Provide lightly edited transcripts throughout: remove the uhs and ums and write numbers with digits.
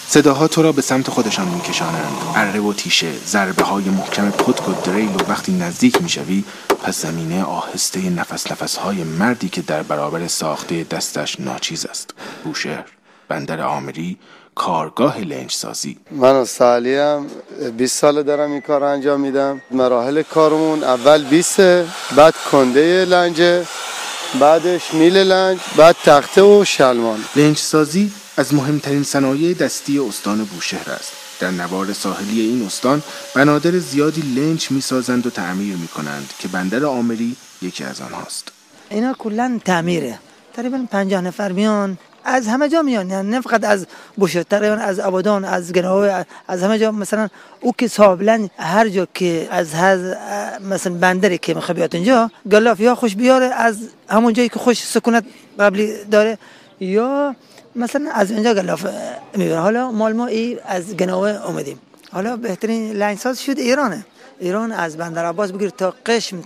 صداها تو را به سمت خودشان میکشانند. اره و تیشه، ضربه های محکم پتک و دریل و وقتی نزدیک میشوی پس زمینه آهسته نفس های مردی که در برابر ساخته دستش ناچیز است. بوشهر، بندر آمری، کارگاه لنج سازی. من سالیم 20 سال دارم این کار انجام میدم. مراحل کارمون اول 20، بعد کنده لنج، بعدش میل لنج، بعد تخته و شلمان. لنج سازی از مهمترین صنایع دستی استان بوشهر است. در نوار ساحلی این استان بنادر زیادی لنج میسازند و تعمیر میکنند که بندر آمری یکی از آنهاست. اینا کلا تعمیره. تقریبا 50 نفر میان، از همه جا میان، یعنی نه فقط از بوشهر، تقریبا از آبادان، از گناوه، از همه جا. مثلا او که صابلن هر جا که از مثلا بندری که میخواد بیاد اینجا گلاف یا خوش بیاره از همون جایی که خوش سکونت قبلی داره، یا مثلا از اینجا گلاف میبره. حالا مال ما از گناوه اومدیم. حالا بهترین لنجساز شد ایران از بندر عباس بگیر تا قشم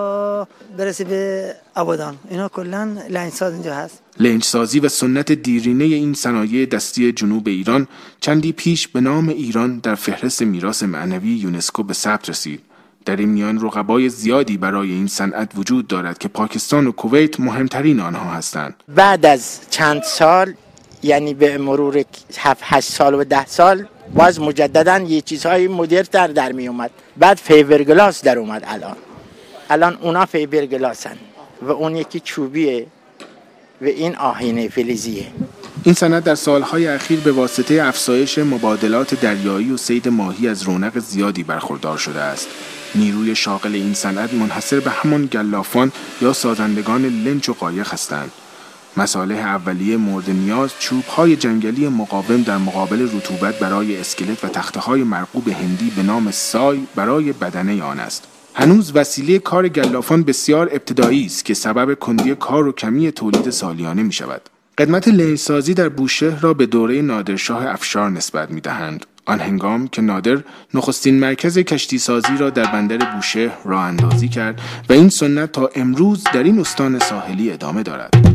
تا برسه به آبادان، اینا کلا لنجساز اینجا هست. لنجسازی و سنت دیرینه این صنایع دستی جنوب ایران چندی پیش به نام ایران در فهرست میراث معنوی یونسکو به ثبت رسید. در این میان رقبای زیادی برای این صنعت وجود دارد که پاکستان و کویت مهمترین آنها هستند. بعد از چند سال، یعنی به مرور 7-8 سال و 10 سال، باز مجددا یه چیزهای مدرن‌تر در می اومد. بعد فیبرگلاس در اومد. الان اونا فیبرگلاسن و اون یکی چوبیه و این آهنه فلزیه. این صنعت در سالهای اخیر به واسطه افزایش مبادلات دریایی و صید ماهی از رونق زیادی برخوردار شده است. نیروی شاغل این صنعت منحصر به همان گلافان یا سازندگان لنج و قایق هستند. مصالح اولیه مورد نیاز چوب‌های جنگلی مقاوم در مقابل رطوبت برای اسکلت و تخته‌های مرغوب هندی به نام سای برای بدنه آن است. هنوز وسیله کار گلافان بسیار ابتدایی است که سبب کندی کار و کمی تولید سالیانه می شود. قدمت لنجسازی در بوشهر را به دوره نادرشاه افشار نسبت می دهند. آن هنگام که نادر نخستین مرکز کشتی سازی را در بندر بوشهر راه اندازی کرد و این سنت تا امروز در این استان ساحلی ادامه دارد.